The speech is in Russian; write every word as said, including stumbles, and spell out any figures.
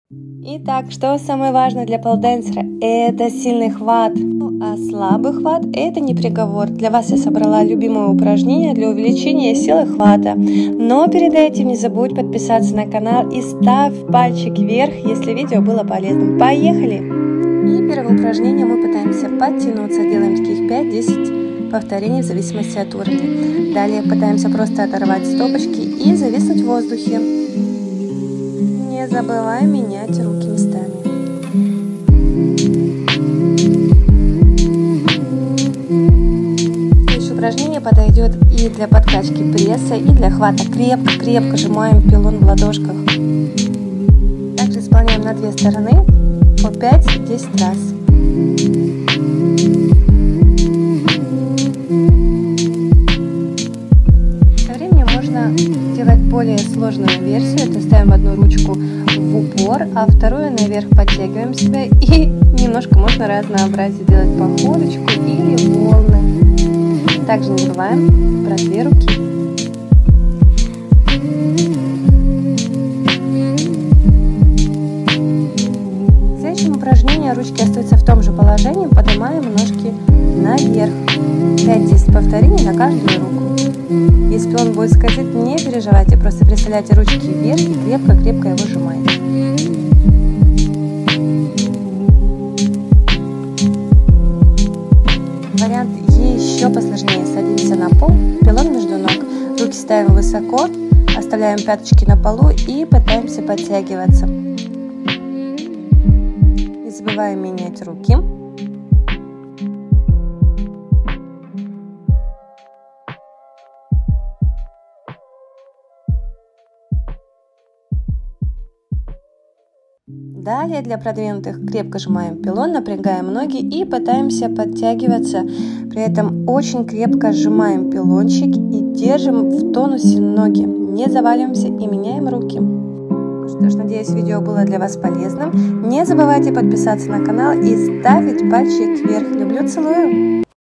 Итак, что самое важное для полденсера? Это сильный хват. Ну, а слабый хват – это не приговор. Для вас я собрала любимое упражнение для увеличения силы хвата. Но перед этим не забудь подписаться на канал и ставь пальчик вверх, если видео было полезным. Поехали! И первое упражнение мы пытаемся подтянуться. Делаем таких пять-десять повторений в зависимости от уровня. Далее пытаемся просто оторвать стопочки и зависнуть в воздухе. Не забываем менять руки местами. Следующее упражнение подойдет и для подкачки пресса, и для хвата. Крепко-крепко сжимаем пилон в ладошках. Также исполняем на две стороны по пять-десять раз. Со временем можно делать более сложную версию. Это ставим одну ручку в упор, а вторую наверх, подтягиваем себя, и немножко можно разнообразие делать походочку или волны. Также не забываем про две руки. В следующем упражнении ручки остаются в том же положении, поднимаем ножки наверх. пять-десять повторений на каждую руку. Если он будет скользить, не переживайте, просто представляйте ручки вверх и крепко-крепко его сжимаете. Вариант еще посложнее. Садимся на пол, пилон между ног, руки ставим высоко, оставляем пяточки на полу и пытаемся подтягиваться. Не забываем менять руки. Далее для продвинутых крепко сжимаем пилон, напрягаем ноги и пытаемся подтягиваться. При этом очень крепко сжимаем пилончик и держим в тонусе ноги. Не заваливаемся и меняем руки. Что ж, надеюсь, видео было для вас полезным. Не забывайте подписаться на канал и ставить пальчик вверх. Люблю, целую!